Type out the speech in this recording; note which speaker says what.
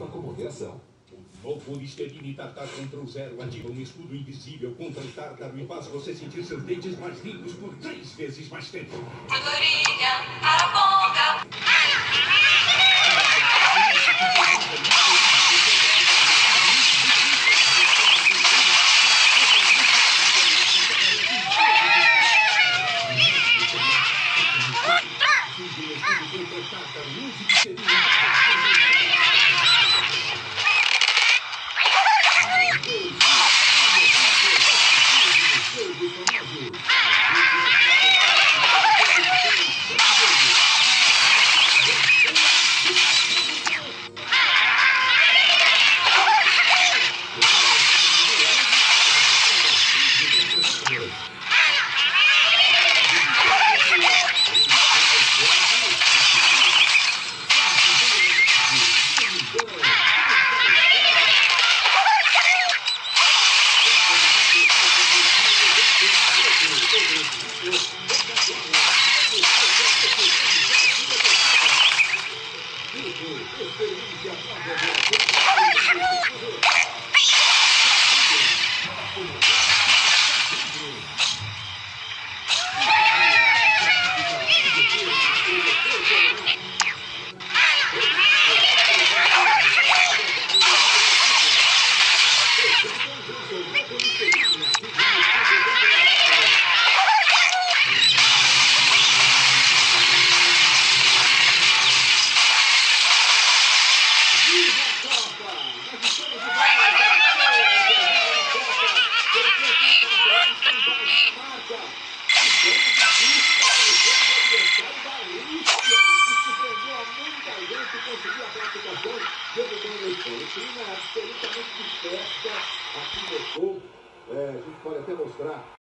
Speaker 1: Beba com moderação.
Speaker 2: O novo Listerine Tartar contra o Zero ativa um escudo invisível contra o tártaro e faz você sentir seus dentes mais limpos por 3 vezes mais tempo.
Speaker 3: Andorinha, araponga.
Speaker 1: Absolutamente de festa aqui no show. A gente pode até mostrar.